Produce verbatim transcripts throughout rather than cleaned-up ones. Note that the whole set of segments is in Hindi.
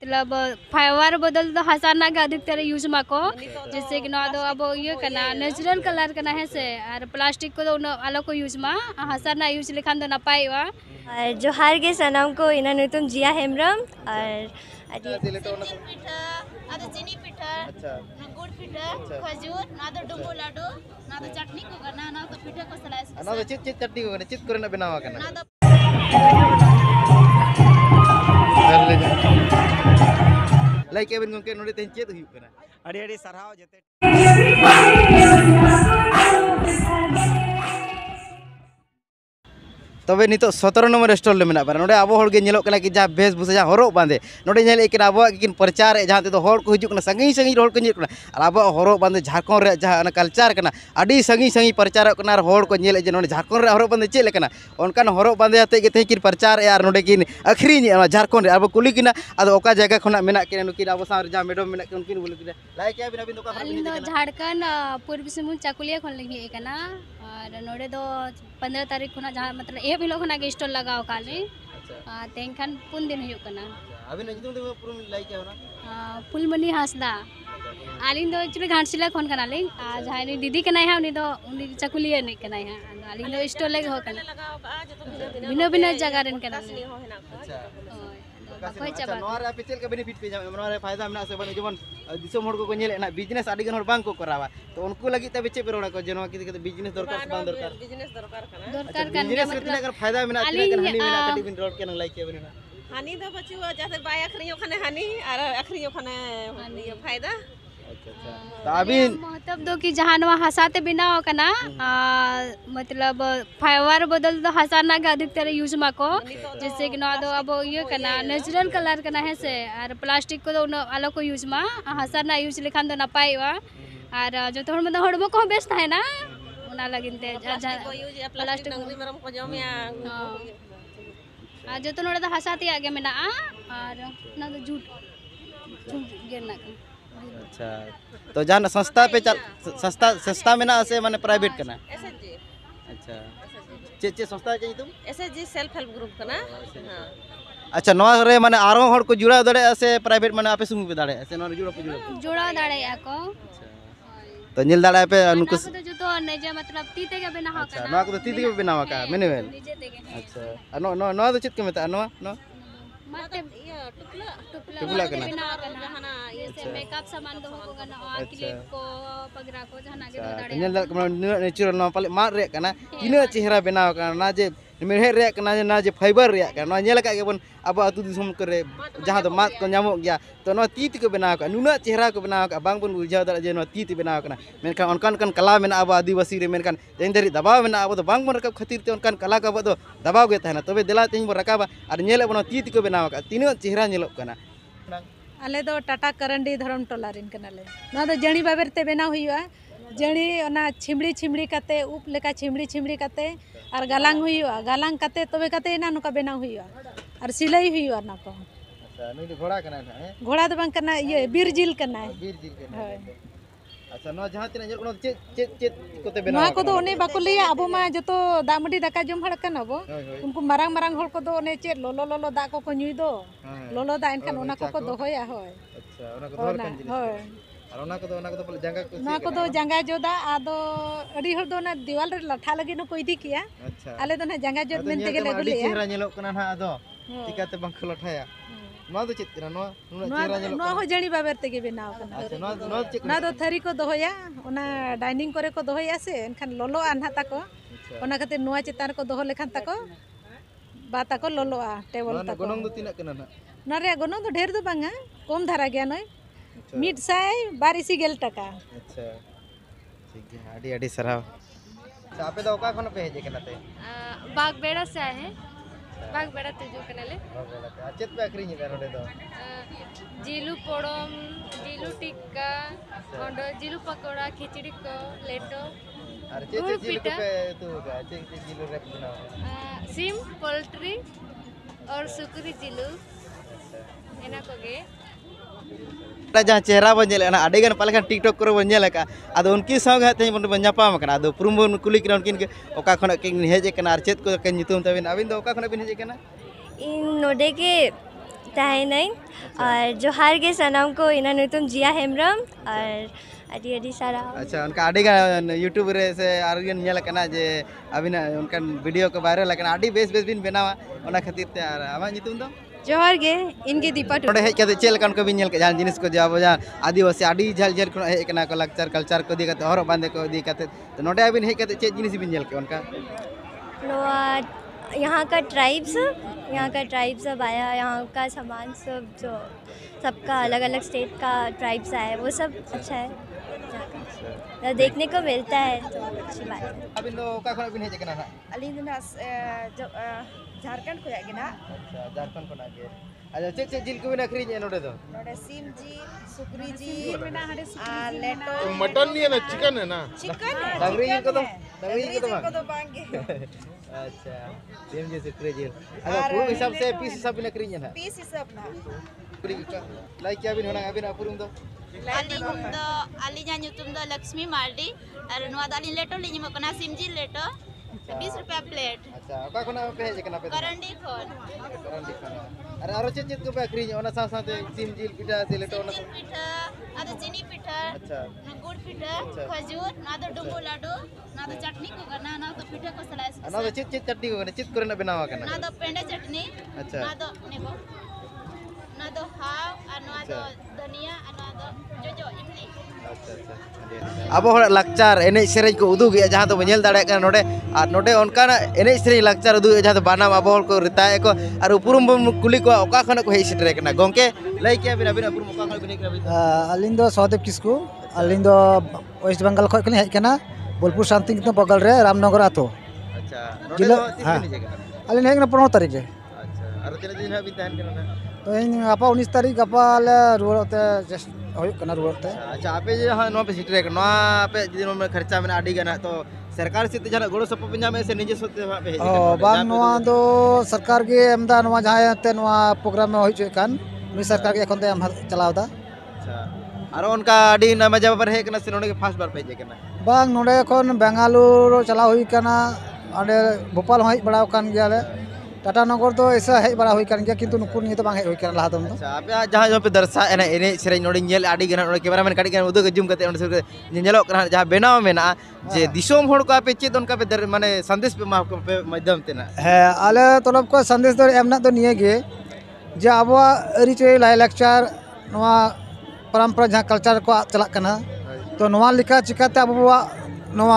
मतलब फाइबर बदल तो हसाना के अधिकतर यूज माको जैसे कि ना दो अब ये करना नेचुरल कलर करना है से और प्लास्टिक को तो अलग को यूज मा हसाना यूज लेखान तो नपाई वा और जोहार के सनम को इना नुतुम जिया हेमरम और पिठा आदो चीनी पिठा अच्छा गुड़ पिठा खजूर ना दो डुंबू लाडू ना दो चटनी को करना ना तो पिठा को स्लाइस ना दो चित चित चटनी को करना चित करना बनावा करना ना दो लाइक केबिन गंके नोडे तेन चेत हुई करना अड़ी अड़ी सरहाव जते तबे नितो सत्रह नंबर स्टॉल ले मेना बार नोडे आबो होड़ गे नेलोक कना कि जा भेष भूषा जा हरो बांधे नोडे नेल एकिन आबो किन प्रचार जहां ते होड़ को हिजुक कना संगी संगी होड़ को हिजुक कना और आबो हरो बांधे झारखंड रे जहां कल्चर कना अडी संगी संगी प्रचार कना होड़ को नेल जे नोडे झारखंड रे हरो बांधे चेले कना ओनकान हरो बांधे आते गे ते किन प्रचार यार नोडे किन अखरीन झारखंड रे आबो कुली किना आदो ओका जगह खना मेना किन नुकिन आबो सा जा मैडम मेना किन किन बोले किन लाइक या बिना बिन दोका अलिंग दो झारखंड पूर्वी सिंहभूम चाकुलिया खन लगी एकना और नोडे दो पंद्रह तारीख खुना जहां मतलब ए बिलो खुना के स्टॉल लगाओ काले आ तेंखान पुन दिन हुयो कना अभी नजदुम दे पूरा लाइक या ना फुलमणि हासदा आलिंग दो एक्चुअली घाटशिला खन कना ले आ जहां दीदी कना है उनी दो उनी चाकुलिया ने कना है आलिंग दो स्टॉल लगे हो कना बिनो बिनो जगह रेन कना अच्छा कोई अच्छा नोरा पे चेल का बेनिफिट पे जाम नोरा फायदा मेना से बने जेमन दिसम होड़ को को नेले ना बिजनेस आडी गन होड़ बांग को करावा तो उनको लगी तबे चे पे रोड़ा को जेनो कि बिजनेस दरकार से बांग दरकार बिजनेस दरकार करना दरकार करना बिजनेस कितना कर फायदा मेना कितना कर हानि मेना कटी बिन रोड के न लाइक के बने हानि दो बचुआ जाते बाय अखरियो खाने हानि और अखरियो खाने फायदा अच्छा अच्छा तो अभी मतलब दो कि जहां नवा हसाते बिना कना मतलब फाइबर बदल तो हसाना के अधिकतर यूज माको जैसे कि ना दो अब ये करना नेचुरल कलर करना है से और प्लास्टिक को तो अलग को यूज मा हसाना यूज लेखान तो नपाई वा और जो तो मतलब हड़बो को बेस्ट है ना उना लगिन ते प्लास्टिक मरम को जमिया आ जो तो नोडे तो हसाती आगे मेना और ना तो झूठ झूठ गिरना का अच्छा तो जान सस्ता पे चल सस्ता सस्ता में ना से माने प्राइवेट करना एसएचजी अच्छा चे चे सस्ता चाहिए तुम एसएचजी सेल्फ हेल्प ग्रुप करना हां अच्छा नवा रे माने आरो होड़ को जुड़ा दड़े से प्राइवेट माने आपे सुमु पे दाड़े से नवा जुड़ा पे जुड़ा जोड़ा दाड़े को तो नील दाड़ा पे उनको जो तो नेजे मतलब तीते के बिना हो अच्छा नवा को तीते के बिना का मेने वेल निजे तेगे अच्छा नो नो नो तो चित के मेता नो नो मते ये टुकला टुकला टुकला करना। बिना जहाना ये से मेकअप सामान दो हो गना और क्लिप को पगरा को जहाना के दो दाड़े नील दाड़ा नेचुरल नो पाले मार रे कना तीना चेहरा बनाव का ना जे मेहे रे कना ना जे फाइबर रे का नो नेल का के बन अब अतु दिसम करे जहां तो मात को नामो गया तो नो तीत को बनाव का नुना चेहरा को बनाव का बांग बन बुझाव दा जे नो तीत बनाव कना मेनखान अनकान कन कला मेना अब आदिवासी रे मेनखान जेन दरी दबाव मेना अब तो बांग बन रकब खातिर ते अनकान कला का अब तो दबाव गे तहना तबे दिला तेन बो रकाबा और नेले बनो तीत को बनाव का तीनो चेहरा नेलो कना आले दो टाटा करंडी धरम टोला रिन कनाले ना दो जणी बाबेर ते बेना हुआ जणी ओना छिमड़ी छिमड़ी काते उप लेका छिमड़ी छिमड़ी काते और गालांग हुआ गालांग काते तबे काते ना नुका बेना हुआ और सिलाई हुआ ना को अच्छा नई घोड़ा कना है घोड़ा दो बांग कना ये बीर जिल कना है बीर जिल कना अच्छा नो जहां तिना जेल कोनो चेत चेत चेत कोते बेना नुआ को दो ओने बाको लिया अबो मा जतो दामडी दाका जम हड़ कना बो उनको मारांग मारांग होड़ को दो ओने चेत लोलो लोलो दा को को न्युई दो लोलो दा एनखान ओना को को दोहोया होय अच्छा ओना को दोहर कान जिनिस होय और ओना को दो ओना को दो जंगा को नुआ को दो जंगा जोदा आदो अडी होड़ दो ना दीवाल रे लठा लगी न को इदी किया अच्छा आले दो ना जंगा जोद मेन तेगे ले गुलिया चेहरा नेलो कना ना आदो चिकाते बंग लठाया नो दो चित कना नो नुना चेहरा नेलो नो हो जणी बाबेर तेगे बनाव कना अच्छा नो नो चिक ना दो थरी को दोहोया ओना डाइनिंग करे को दोहोया से एनखान लोलो आन्हा ताको ओना खातिर नुआ चितार को दोहो लेखान ताको बा ताको लोलोआ टेबल ताको गोनंग दो तिना कना ना ना रे गोनंग दो ढेर दो बांगा कम धारा गया नय मिट साय बारिसी गेल टका अच्छा ठीक है आडी आडी सराव अच्छा आपे दो का खन पे हेजे कना ते बाग बेड़ा से आए हैं बाग बेड़ा ते जो कनाले चेत पे अखरी नि नोडे दो जिलू पोड़म जिलू टिक्का और जिलू पकोड़ा खिचड़ी को लेटो अरे चे चे जिल को पे तू का चे चे जिल रे बनाओ सिम पोल्ट्री और सुकुरी जिलू एना कोगे जहाँ चेहरा बन ना अड़ेगान पालेखान टिकटॉक करे बन का अद उनकी संग तेज बन नापाम अदो पुरुम बन कुली उनकिन के ओका खन हेज और चेत को नुतुम तबिन अबिन दो ओका खन बिन हेज इन नोडे के तहनाई और जोहार के सनम को इना नुतुम जिया हेमरम और अडी अडी सारा अच्छा उनका आड़ी का यूट्यूब रे से आरगन नेल कना जे अबिना उनका वीडियो को वायरल कना आड़ी बेस बेस बिन बनावा ओना खातिर ते आर आमा नितुम दो जोहार के इनके दीपा नोडे हेज कते चेल कान को बिन नेल के जान जिनिस को जाबो जान आदिवासी आड़ी झल झल को हेज कना को लक्चर कल्चर को दी कते हरो बांधे को दी कते तो नोडे बिन हेज कते चे जिनिस बिन नेल के उनका नोआ यहाँ का ट्राइब्स यहाँ का ट्राइब सब आया, यहाँ का सामान सब जो सबका अलग अलग स्टेट का ट्राइब्स आया वो सब अच्छा है यहाँ का तो देखने को मिलता है तो अच्छी बात है। अभी तो का खन बिन हेज कना ना अली दुना जो झारखंड को आगेना अच्छा झारखंड को नागे अच्छा चे चे जिल को बिन अखरी जे नोडे दो नोडे सिम जी सुकरी जी आ लेटो मटन नहीं है ना चिकन है ना चिकन है डंगरी जिल को तो डंगरी जिल को तो को तो बांगे अच्छा सेम जैसे क्रेजी अच्छा पूरा हिसाब से पीस हिसाब बिन अखरी ना पीस हिसाब ना पूरी लाइक क्या बिन होना अबिन अपुरुम दो अली दो अली जा nyutum दो लक्ष्मी मार्डी और नवा दाली लेटो लिनि मकना सिमजी लेटो बीस रुपया प्लेट अच्छा ओका कोना पे हेज कना पे करंडी खोन करंडी खाना अरे आरो चेत चेत को पे अखरी ओना सा साथे सिम जिल पिठा से लेटो ओना सिम पिठा आदो चीनी पिठा अच्छा ना गुड़ पिठा खजूर ना दो डुंबू लाडू ना दो चटनी को करना ना तो पिठा को स्लाइस ना दो चित चित चटनी को चित करे ना बनावा ना कना दो पेंडा चटनी अच्छा ना दो नेको ना दो हाव और ना दो धनिया और ना दो जो जो इमली अच्छा अच्छा अब हर लक्चर एने सेरेज को उदुग जहां तो बनेल दाड़े का नोडे और नोडे उनका एने सेरेज लक्चर उदुग जहां तो बाना अब हर को रिताए को और उपरुम कुली को ओका खन को हेइ सेटरे कना गोंके लई के बिना बिना उपरुम ओका खन बिने के अलिंग दो सहदेव किस्कू अलिंग दो वेस्ट बंगाल खय कने हेज कना बोलपुर शांति के बगल रे रामनगर आतो अच्छा नोडे तो तीन दिन जगह अलिंग हेज पंद्रह तारीख रे अच्छा और तीन दिन हाबि तहन कना तो इन आपा उन्नीस तारीख आपा ले रुवाते जस्ट होय कना रुवाते अच्छा आपे जे हां नो पे सेटरे कना आपे दिन में खर्चा में आडी गना तो सरकार से जहां गोड़ो सप पंजाब में से निजे सोते पे हेज ओ बांग नोआ दो सरकार के एमदा नोआ जहां ते नोआ प्रोग्राम में होय चेकान उनी सरकार के एखन ते हम चलावदा अच्छा और उनका आडी ना मजा पर हे कना से नोडे के फास्ट बार पे जे कना बांग नोडे कोन बेंगालुरु चला हुई कना अडे भोपाल होय बड़ाव कान गयाले टाटा नगर तो ऐसा हेज बड़ा हुई कान गया किंतु नुकुर नि तो बांग हेज हुई कना लहा दम तो अच्छा आपे जहां जो पे दर्शा एने एने सेरे नोडे नेल आडी गना नोडे कैमरामैन काडी गना उदुग जुम कते उन नेलो कना जहां बेनाव मेना जे दिसोम होड़ को आपे चेत उनका पे माने संदेश पे मा पे माध्यम तेना है आले तलब को संदेश दो एमना तो निये गे जे आबो अरी चे लाई लेक्चर नोआ परंपरा जहां कल्चर को चला कना तो नोआ लिखा चिकाते आबो नोआ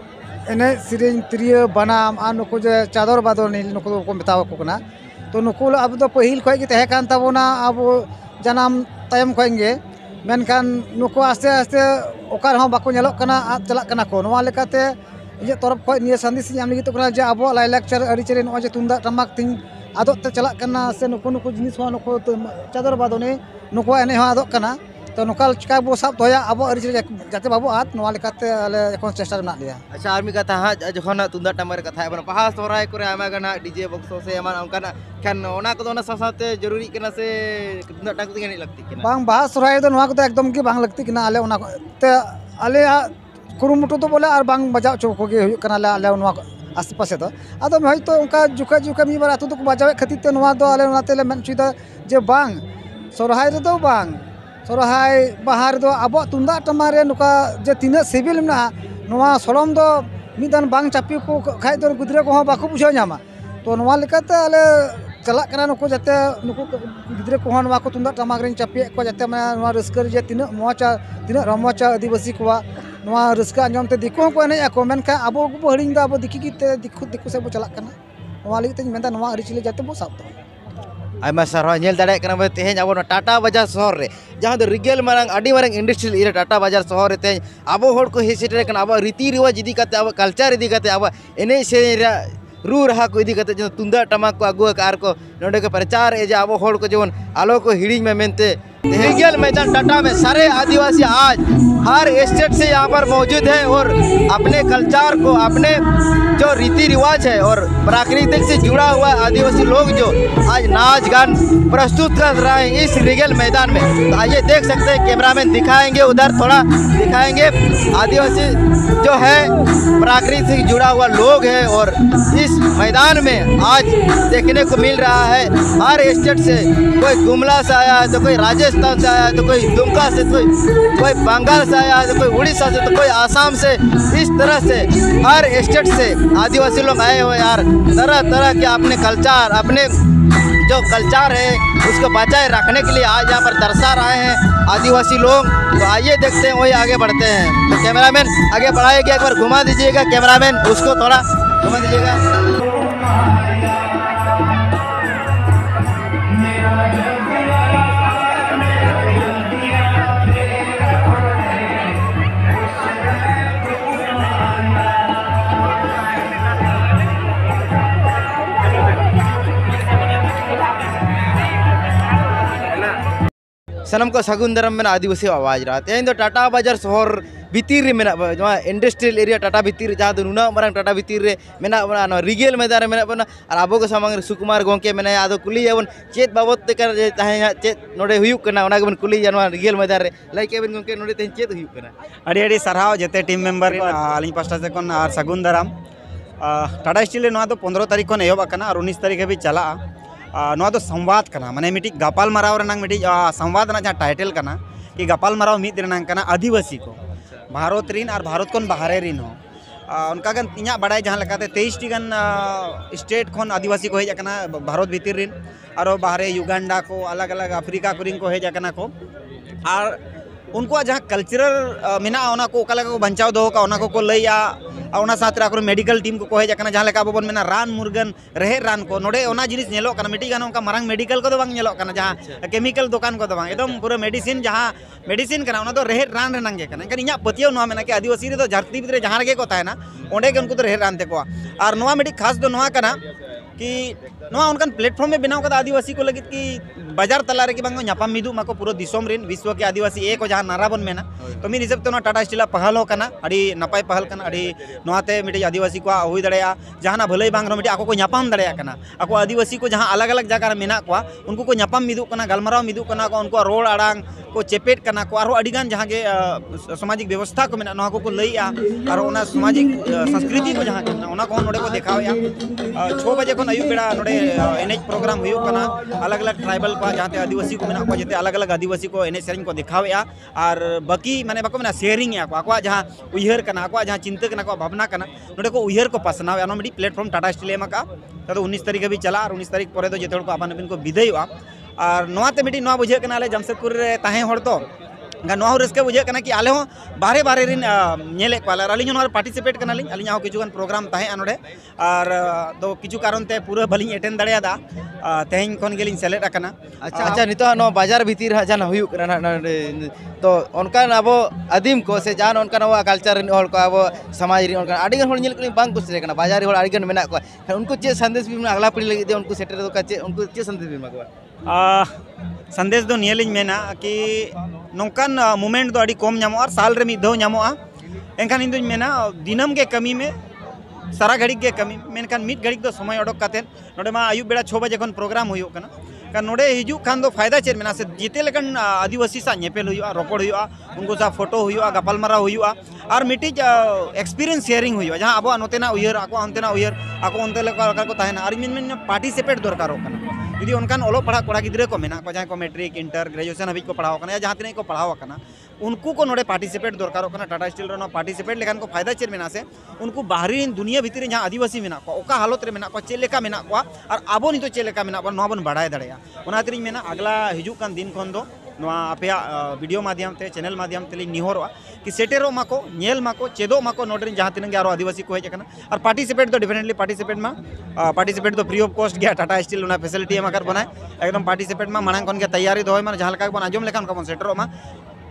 एने सिरिंग त्रिय बनाम आ नुको जे चादर बादर नि नुको को मेताव को कना तो नुको अब तो पहिल खय के तहे कान ताबोना अब जनाम तायम खयगे मेनखान नुको आस्ते आस्ते ओकार हो बाको नेलो कना आ चला कना को नोआ लेकाते ये तरफ खय निये संदेश आम लगी तो कना जे अब लाई लेक्चर अरि चेरे नो जे तुंदा टमाक तिन आदत ते चला कना से नुको नुको जिनिस हो नुको चादर बादने नुको एने हो आदत कना तो नोकाल चिका बो साब दोया अब अरि जाते बाबू आत नोआ लेकाते आले एखन चेष्टा में लिया अच्छा आर्मी कथा हाँ जखन तुंदा टमर कथा बन पहा सोहराय करे आमा गना डीजे बक्सो से एमान उनका खान ओना को ओना सासाते जरूरी कना से तुंदा टांग तिगे नहीं लगती कना बांग बाहा सोहराय दो नोआ को एकदम के बांग लगती कना आले ओना ते आले कुरुमुटु तो बोले और बांग बजाव चो को गे हुई कना आले नोआ आसे पासे तो आदो हय तो उनका जुका जुका मी बार आतु तो बजावे खातिर ते नोआ दो आले ओनाते ले मेन चुदा जे बांग सोहराय रे दो बांग सोहराय बाहर दो अब तुंदा टमारे नुका जे तीना सिविल ना नोआ सोलम दो मिदान बांग चापी को खाय दो गुदरे को बाको बुझाव नामा तो नोआ लेकाते आले चला कना नुको जाते नुको गुदरे को नोआ को तुंदा टमाक रे चापी को जाते माने नोआ रस्कर जे तीना मोचा तीना रमोचा आदिवासी को नोआ रस्का अंजम ते दिको को एने को मेनका अब को हरिंग दा अब दिकी की दिखु दिकु से बो चला कना नोआ लगी ते मेनता नोआ अरिचले जाते बो साब दो आयमा सारा नेल दाड़े कना बे तेहेन अब टाटा बाजार शहर रे जहां दो रिगेल मारंग आडी मारंग इंडस्ट्रियल एरिया टाटा बाजार शहर रे तेहेन अब होड़ को हेसेटे कना अब रीति रिवाज इदी काते अब कल्चर इदी काते अब एने से रू रहा को इदी काते जो तुंदा टमाक को अगुआ कार को नोडे के प्रचार ए जे अब होड़ को जेवन आलो को हिडिंग में मेनते रीगल मैदान टाटा में सारे आदिवासी आज हर स्टेट से यहाँ पर मौजूद हैं और अपने कल्चर को, अपने जो रीति रिवाज है और प्राकृतिक से जुड़ा हुआ आदिवासी लोग जो आज नाच गान प्रस्तुत कर रहे हैं इस रीगल मैदान में। तो आइए देख सकते हैं, कैमरामैन दिखाएंगे, उधर थोड़ा दिखाएंगे। आदिवासी जो है प्राकृतिक से जुड़ा हुआ लोग है और इस मैदान में आज देखने को मिल रहा है हर स्टेट से, कोई गुमला से आया है तो कोई राजस्थान से आया है तो कोई दुमका से, कोई कोई बंगाल से आया है तो कोई उड़ीसा से तो कोई आसाम से। इस तरह से हर स्टेट से आदिवासी लोग आए हुए यार, तरह तरह के अपने कल्चर, अपने जो कल्चर है उसको बचाए रखने के लिए आज यहाँ पर दर्शा रहे हैं आदिवासी लोग। तो आइए देखते हैं, वही आगे बढ़ते हैं। तो कैमरामैन आगे बढ़ाएगा, एक बार घुमा दीजिएगा कैमरामैन, उसको थोड़ा घुमा दीजिएगा। सनम को सगुन दरम में आदिवासी आवाज रहा तेज टाटा बाजार शहर भितर में इंडस्ट्रियल एरिया टाटा भितर जहाँ नुना मारंग टाटा भितर में रीगल मैदान में और अब को सामने सुकुमार गोंके में आदो कुली बन चेत बाबत चेत नोडे हुयुक कुली रीगल मैदान रे लाई के गोंके नोडे तेज चेत हुयुक अड़ी अड़ी साराव जेते टीम मेम्बर आलिंग पास्टा से कोन और सगुन दाराम टाटा स्टील नोआ तो पंद्रह तारीख को एहब आकना और उन्नीस तारीख हाबी चला नोआ तो संवाद करना माने मिटी गपाल माराव रनांग मिटी संवाद ना जहाँ टाइटल करना कि गपाल माराव मिद रनांग करना आदिवासी को भारत रिन और भारत कोन बाहरे रिन हो उनका गन इना बड़ाई जहाँ लगाते तेईस टी गन स्टेट खोन आदिवासी को हेजना भारत भितर रिन और बाहरे युगांडा को अलग अलग अफ्रीका कुरिन को हेजना को और उनको जहाँ कल्चरल मेना ओना को ओका को बचाव दो का ओना को को लैया और साथ रे मेडिकल टीम को हेजना जहाँ लेका बन मेना रान मुर्गन रहे रान को नोडे ओना जिनिस नेलो कना मिटी गान उनका मारंग मेडिकल को दो बांग नेलो कना जहाँ केमिकल दुकान को दो बांग एकदम पूरा मेडिसिन जहाँ मेडिसिन कना ओना तो रहे रान रेनांग गे कना इनका इना पतियो नोआ मेना कि आदिवासी रे तो धरती भितर जहाँ रे को तायना ओंडे के उनको तो रहे रान ते को और नोआ मिटी खास दो नोआ कना कि नोआ उनका प्लेटफॉर्म में बनाव का आदिवासी को लगित कि बाजार तला रे कि बांग न्यापाम मिदू माको पूरा दिसोम रिन विश्व के आदिवासी एक को जहाँ नारा बन मेना तो मी हिसाब ते टाटा स्टील पहल हो कना अड़ी नपाय पहल कना अड़ी नोआते मिटे आदिवासी को हुई दड़ेया जहाँ भलाई बांग मिटे आको को न्यापाम दड़ेया कना आको आदिवासी को जहाँ अलग अलग जगह मेना को उनको को न्यापाम मिदू कना गलमाराव मिदू कना को उनको रोड आड़ांग को चेपेट कना को और अड़ीगान जहाँ के सामाजिक व्यवस्था को मेना नोआ को को लैया और ओना सामाजिक संस्कृति को जहाँ कना ओना को नोडे को देखावया छः बजे खन आयुब बेड़ा नोडे एनेज प्रोग्राम हुई कना अलग अलग ट्राइबल को जहाँ आदिवासी को मेना को जेते अलग अलग आदिवासी को एनेज सेरेंज को देखावया और बाकी माने बाको मेना शेयरिंग या को आको जहाँ उयहर कना आको जहाँ चिंता कना को भावना कना नोडे को उयहर को पासनाव या मिडी प्लेटफॉर्म टाटा स्टील एम का तो उन्नीस तारीख भी चला और उन्नीस तारीख पर तो जेते को आपन अपन को विदाय और नोआते मिडी नोआ बुझे कना ले जमशेदपुर रे ताहे हर तो नोआ रस्के बुझे कना कि आले हो बारे बारे रिन नेले को अली पार्टिसिपेट कना लिंग अली किचुगान प्रोग्राम ताहे नोडे और तो किचु कारण ते पूरा भलिंग एटेंड दड़ेयादा तेहें खन गेलिंग सेलेक्ट आकना अच्छा अच्छा नितो नो बाजार भितर जान हुयुक कना तो उनका अब आदिम को से जान उनका कल्चर हर को अब समाज उनका अड़ीगन हर नेल बांग कुछ कना बाजार हर अड़ीगन मेना को उनको चे संदेश भी अगला पीढ़ी लगे उनको सेटर दो चे उनको चे संदेश भी मागवा संदेश दो नियलिंग मेना कि नौकान मोमेंट दो अड़ी कम नामो और साल रे मिद दो नामो एनखान इन मेना दिनम के कमी में सारा घड़ी के कमी मेनखान मिद घड़ी दो समय ओडक काते नोडे मा आयुब बेड़ा छः बजे खन प्रोग्राम हुई कना का नोडे हिजू खान दो फायदा चेर मेना से जिते लेकन आदिवासी सा नेपेल हुआ रोपड़ हुआ उनको सा फोटो हुआ गपालमारा हुआ और मिटीज एक्सपीरियंस शेयरिंग हुआ जहाँ अब नोतेना उयहर आको अंतेना उयहर आको अंते लेका को ताहेना और मेन पार्टिसिपेट दरकारों कना यदि उनकान ओलो पढ़ा कोड़ा गिद्रे को मेना को जहाँ को मैट्रिक इंटर ग्रेजुएशन हाबी को पढ़ाव कना या जहाँ तीन को पढ़ाव कना उनको को नोडे पार्टिसिपेट दरकारों कना टाटा स्टील रो पार्टिसिपेट लेखान को फायदा चेर मेना से उनको बाहरी दुनिया भितर जहाँ आदिवासी मेना को ओका हालत रे मेना को चे लेका मेना को और आबो नितो चे लेका मेना बन बन बढ़ाए दड़ेया ओना तरी मेना अगला हिजू कान दिन खन दो आपया वीडियो माध्यम ते चैनल माध्यम ते निहोरवा कि सेटेरो माको नेल माको चेदो माको नोडे जहाँ तीन के आदिवासी को हेजना और पार्टिसिपेट तो डेफिनेटली पार्टिसिपेट में पार्टिसिपेट तो फ्री ऑफ कॉस्ट गया टाटा स्टील उना फैसिलिटी एम कर बनाए एकदम पार्टिसिपेट में मांग खन के तैयारी दो जहाँ बन आजम लेखान को सेटरों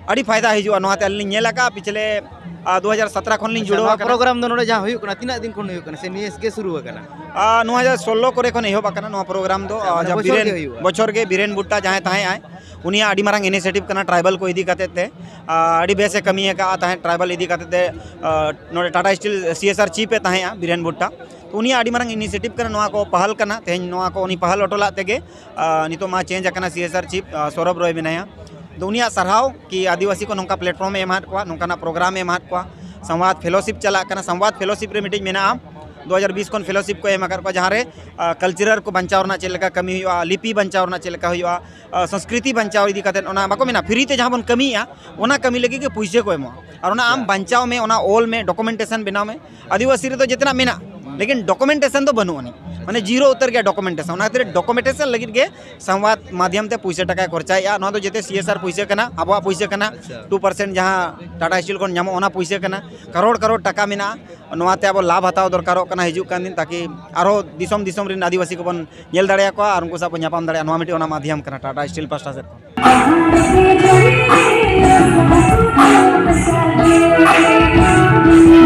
अड़ी फायदा हिजुआ नोते अली नेला का पिछले दो हज़ार सत्रह खन लिंग जुड़ो प्रोग्राम दो नोडे जहां हुई कना तीना दिन खन हुई कना से नियस के शुरू कना दो हज़ार सोलह करे खन एहब कना नो प्रोग्राम दो जब बीरेन बछर के बीरेन बुट्टा जहां ताहे आए उनिया अड़ी मारंग इनिशिएटिव कना ट्राइबल को इदी काते ते अड़ी बेसे कमी का ताहे ट्राइबल इदी काते ते नोडे टाटा स्टील सीएसआर चीफ पे ताहे बीरेन बुट्टा तो उनिया अड़ी मारंग इनिशिएटिव कना नोआ को पहल कना तेज नोआ को उनी पहल ओटोला तेगे नितो मा चेंज कना सीएसआर चीफ सौरभ रॉय बिनाया तो उनिया सरहाव कि आदिवासी को नौका प्लेटफॉर्म एमात को नौका प्रोग्राम एमात को संवाद फेलोशिप चला कना संवाद फेलोशिप रे मिटिंग मेना दो हज़ार बीस को फेलोशिप को एम को जहाँ रे कल्चरल को बचावना चलका कमी हुआ लिपि बचावना चलका हुआ संस्कृति बचाव इदी काते ओना बाको मेना फ्री ते जहाँ बन कमिया ओना कमी लगी के पैसे को एमो और ओना आम बचाव में ओना ओल में डॉक्यूमेंटेशन बनाव में आदिवासी रे तो जितना मेना लेकिन डॉक्यूमेंटेशन तो बनू माने जीरो उतर गया डॉक्यूमेंटेशन ओना खातिर डॉक्यूमेंटेशन लगी के संवाद माध्यम ते पैसे टका खर्चाया नोआ तो जेते सीएसआर पैसे कना आबो पैसे कना टू परसेंट जहाँ टाटा स्टील को नामो ओना पैसे कना करोड़ करोड़ टका मेना नोआ ते आबो लाभ हताव दरकारो कना हिजु कान दिन ताकि आरो दिसम दिसम रिन आदिवासी को बन नेल दाड़े को और उनको सब न्यापाम दाड़े नोआ मिटी ओना माध्यम कना टाटा स्टील पास्टा से को